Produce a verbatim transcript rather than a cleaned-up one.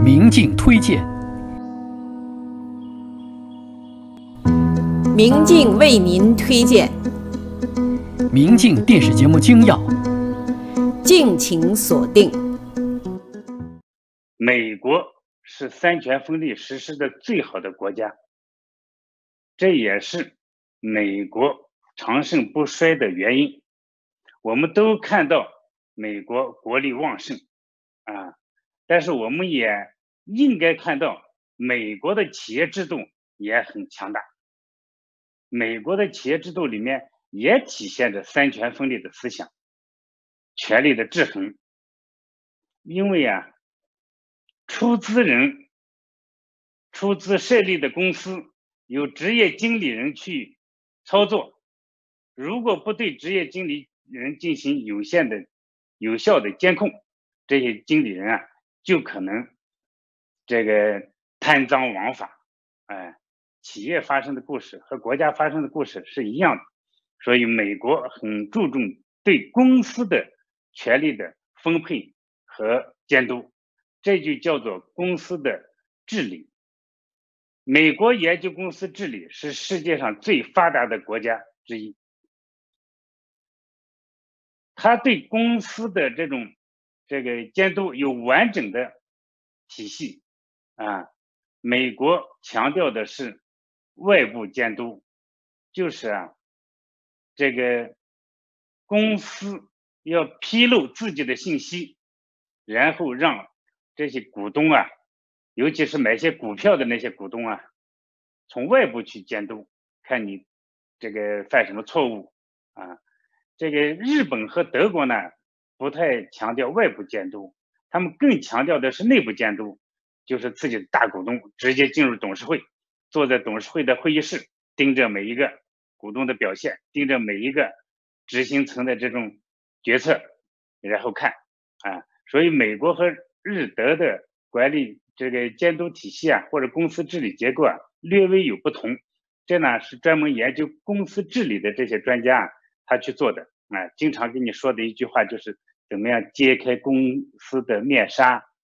明镜推荐。 明镜为您推荐。 明镜电视节目精要， 敬请锁定。 美国是三权分立实施的最好的国家，这也是美国长盛不衰的原因。我们都看到美国国力旺盛啊，但是我们也应该看到美国的企业制度也很强大。美国的企业制度里面也体现着三权分立的思想，权力的制衡。因为啊，出资人出资设立的公司由职业经理人去操作，如果不对职业经理人进行有限的有效的监控，这些经理人啊就可能这个贪赃枉法。哎，企业发生的故事和国家发生的故事是一样的，所以美国很注重对公司的权力的分配和监督，这就叫做公司的治理。美国研究公司治理是世界上最发达的国家之一，它对公司的这种这个监督有完整的体系啊。美国强调的是外部监督，就是啊，这个公司要披露自己的信息，然后让这些股东啊，尤其是买些股票的那些股东啊，从外部去监督，看你这个犯什么错误啊。这个日本和德国呢，不太强调外部监督，他们更强调的是内部监督，就是自己的大股东直接进入董事会，坐在董事会的会议室，盯着每一个股东的表现，盯着每一个执行层的这种决策，然后看啊。所以美国和日德的管理这个监督体系啊，或者公司治理结构啊，略微有不同。这呢是专门研究公司治理的这些专家啊，他去做的啊。经常跟你说的一句话就是怎么样揭开公司的面纱